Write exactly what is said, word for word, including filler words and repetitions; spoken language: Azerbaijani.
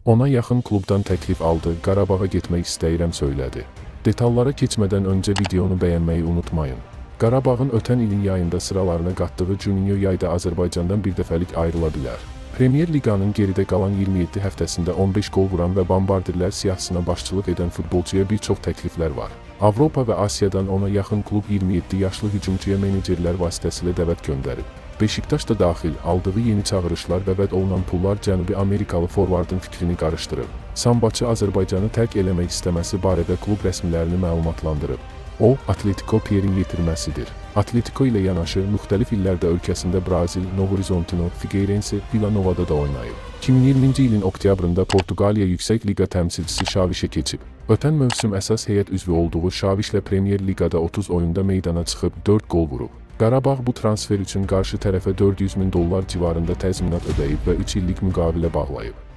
Ona yaxın klubdan təklif aldı, Qarabağa getmək istəyirəm söylədi. Detallara keçmədən öncə videonu bəyənməyi unutmayın. Qarabağın ötən ilin yayında sıralarına qatdığı Juninho yayda Azərbaycandan birdəfəlik ayrıla bilər. Premyer Liqanın geridə qalan iyirmi yeddi həftəsində on beş qol vuran və bombardirlər siyahısına başçılıq edən futbolçuya bir çox təkliflər var. Avropa və Asiyadan ona yaxın klub iyirmi yeddi yaşlı hücumçuya menecerlər vasitəsilə dəvət göndərib. Beşiktaş da daxil, aldığı yeni çağırışlar və vəd olunan pullar Cənubi Amerikalı forvardın fikrini qarışdırıb. Sambaçı Azərbaycanı tərk eləmək istəməsi barədə klub rəsmilərini məlumatlandırıb. O, Atletico Pierre'in yetirməsidir. Atletico ilə yanaşı, müxtəlif illərdə ölkəsində Brazil, Novo Horizontino, Figueirense, Villa Nova'da da oynayıb. iki min iyirminci ilin oktyabrında Portuqaliya Yüksək Liqa təmsilçisi Şavişə keçib. Ötən mövsüm əsas heyət üzvü olduğu Şavişlə Premyer Liqada otuz oyunda meydana çıxıb dörd qol vurub. Qarabağ bu transfer üçün qarşı tərəfə dörd yüz min dollar civarında təzminat ödəyib və üç illik müqavilə bağlayıb.